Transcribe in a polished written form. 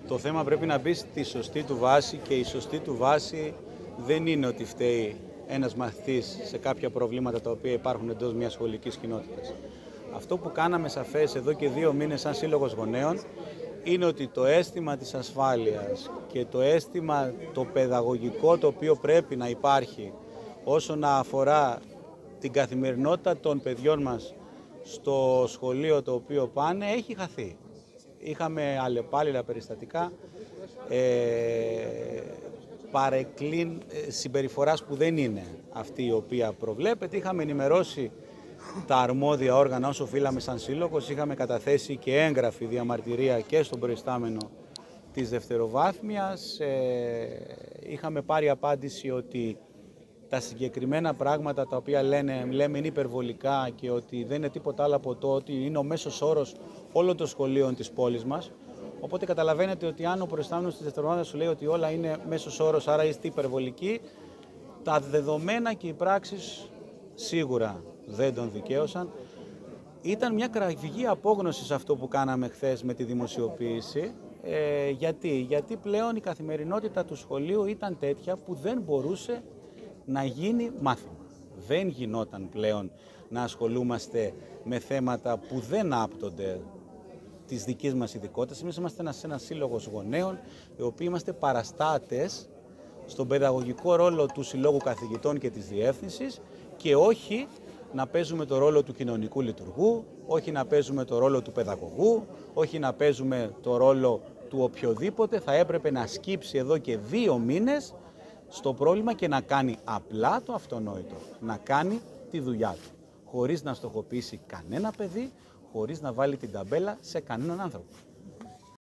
Το θέμα πρέπει να μπει στη σωστή του βάση και η σωστή του βάση δεν είναι ότι φταίει ένας μαθητής σε κάποια προβλήματα τα οποία υπάρχουν εντός μιας σχολικής κοινότητας. Αυτό που κάναμε σαφές εδώ και 2 μήνες σαν Σύλλογος Γονέων είναι ότι το αίσθημα της ασφάλειας και το αίσθημα το παιδαγωγικό το οποίο πρέπει να υπάρχει όσον αφορά την καθημερινότητα των παιδιών μας στο σχολείο το οποίο πάνε έχει χαθεί. Είχαμε αλλεπάλληλα περιστατικά παρεκκλήν συμπεριφοράς που δεν είναι αυτή η οποία προβλέπεται. Είχαμε ενημερώσει τα αρμόδια όργανα όσο οφείλαμε σαν σύλλογος, είχαμε καταθέσει και έγγραφη διαμαρτυρία και στον προϊστάμενο της δευτεροβάθμιας. Είχαμε πάρει απάντηση ότι τα συγκεκριμένα πράγματα τα οποία λέμε είναι υπερβολικά και ότι δεν είναι τίποτα άλλο από το ότι είναι ο μέσος όρος όλων των σχολείων της πόλης μας. Οπότε καταλαβαίνετε ότι αν ο προϊστάμενος της δευτεροβάθμιας σου λέει ότι όλα είναι μέσος όρος, άρα είστε υπερβολικοί, τα δεδομένα και οι πράξεις σίγουρα δεν τον δικαίωσαν. Ήταν μια κραυγή απόγνωση σε αυτό που κάναμε χθες με τη δημοσιοποίηση. Γιατί πλέον η καθημερινότητα του σχολείου ήταν τέτοια που δεν μπορούσε να γίνει μάθημα. Δεν γινόταν πλέον να ασχολούμαστε με θέματα που δεν άπτονται της δικής μας ειδικότητας. Εμείς είμαστε ένας σύλλογος γονέων, οι οποίοι είμαστε παραστάτες στον παιδαγωγικό ρόλο του Συλλόγου Καθηγητών και της Διεύθυνσης και όχι να παίζουμε το ρόλο του κοινωνικού λειτουργού, όχι να παίζουμε το ρόλο του παιδαγωγού, όχι να παίζουμε το ρόλο του οποιοδήποτε θα έπρεπε να σκύψει εδώ και 2 μήνες στο πρόβλημα και να κάνει απλά το αυτονόητο, να κάνει τη δουλειά του, χωρίς να στοχοποιήσει κανένα παιδί, χωρίς να βάλει την ταμπέλα σε κανέναν άνθρωπο.